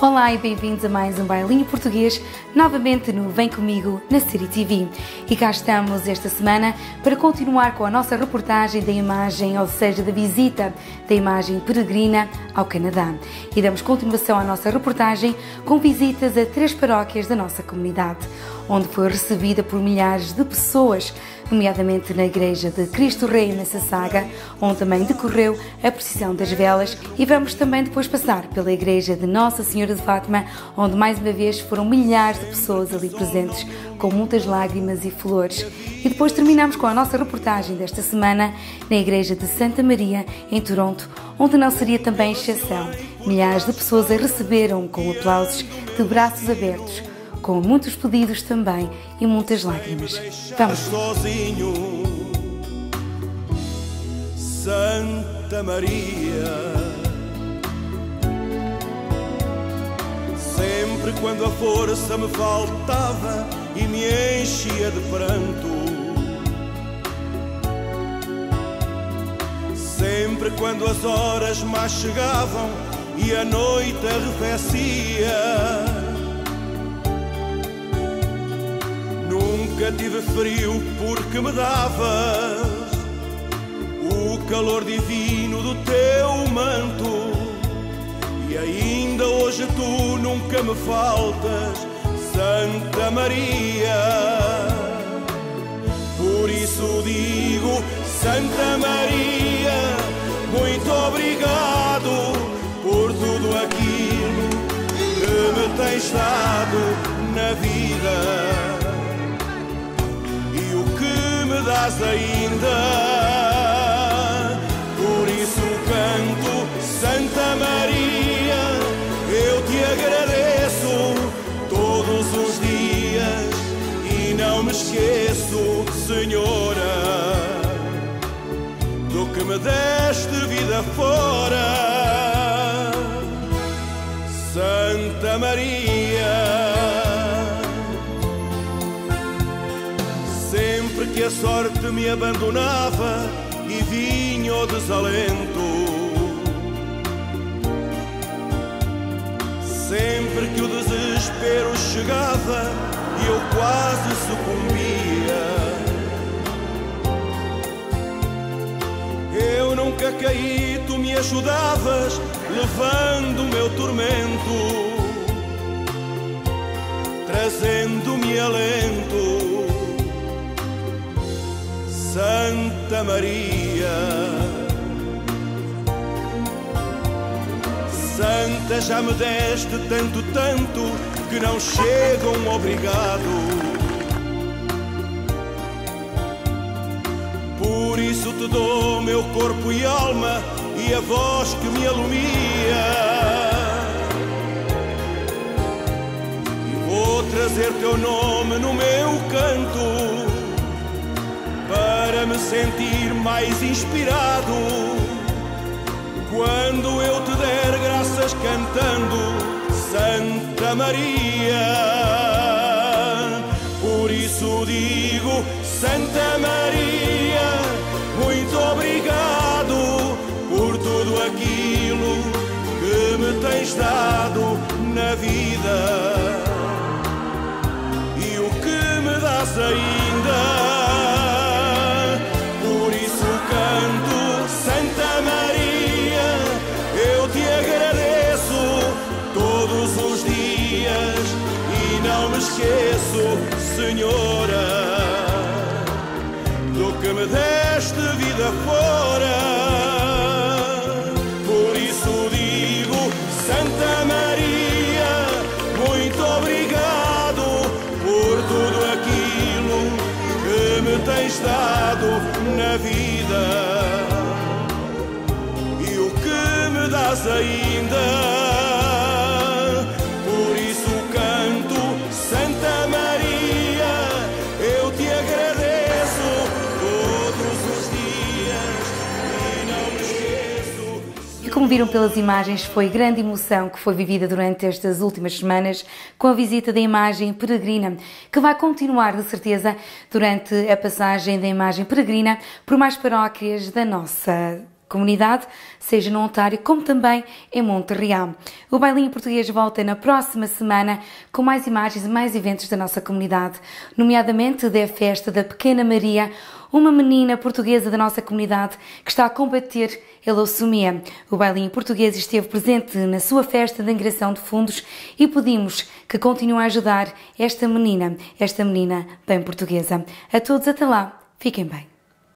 Olá e bem-vindos a mais um bailinho português, novamente no Vem Comigo na City TV. E cá estamos esta semana para continuar com a nossa reportagem da imagem, ou seja, da visita da imagem peregrina ao Canadá. E damos continuação à nossa reportagem com visitas a 3 paróquias da nossa comunidade, onde foi recebida por milhares de pessoas, nomeadamente na Igreja de Cristo Rei em Mississauga, onde também decorreu a procissão das velas, e vamos também depois passar pela Igreja de Nossa Senhora de Fátima, onde mais uma vez foram milhares de pessoas ali presentes, com muitas lágrimas e flores. E depois terminamos com a nossa reportagem desta semana na Igreja de Santa Maria, em Toronto, onde não seria também exceção. Milhares de pessoas a receberam com aplausos, de braços abertos, com muitos pedidos também e muitas lágrimas. Vamos. Sozinho, Santa Maria, sempre quando a força me faltava e me enchia de pranto, sempre quando as horas mais chegavam e a noite arrefecia. Nunca tive frio porque me davas o calor divino do teu manto, e ainda hoje tu nunca me faltas, Santa Maria. Por isso digo, Santa Maria, muito obrigado por tudo aquilo que me tens dado na vida, dás ainda. Por isso canto, Santa Maria, eu te agradeço todos os dias e não me esqueço, Senhora, do que me deste vida fora, Santa Maria. Que a sorte me abandonava e vinha o desalento, sempre que o desespero chegava e eu quase sucumbia, eu nunca caí, tu me ajudavas, levando o meu tormento, trazendo-me alento, Santa Maria. Santa, já me deste tanto, tanto, que não chega um obrigado. Por isso te dou meu corpo e alma e a voz que me alumia, e vou trazer teu nome no meu canto, para me sentir mais inspirado, quando eu te der graças cantando, Santa Maria. Por isso digo, Santa Maria, muito obrigado por tudo aquilo que me tens dado na vida e o que me dás ainda. Santa Maria, eu te agradeço todos os dias e não me esqueço, Senhora, do que me deste vida fora. Por isso digo, Santa Maria, muito obrigado por tudo aquilo que me tens dado na vida, dás ainda. Por isso canto, Santa Maria, eu te agradeço todos os dias e não me esqueço. E como viram pelas imagens, foi grande emoção que foi vivida durante estas últimas semanas com a visita da imagem peregrina, que vai continuar de certeza durante a passagem da imagem peregrina por mais paróquias da nossa comunidade, seja no Ontário como também em Montreal. O Bailinho Português volta na próxima semana com mais imagens e mais eventos da nossa comunidade, nomeadamente da festa da Pequena Maria, uma menina portuguesa da nossa comunidade que está a combater a leucemia. O Bailinho Português esteve presente na sua festa de angariação de fundos e pedimos que continue a ajudar esta menina bem portuguesa. A todos, até lá, fiquem bem.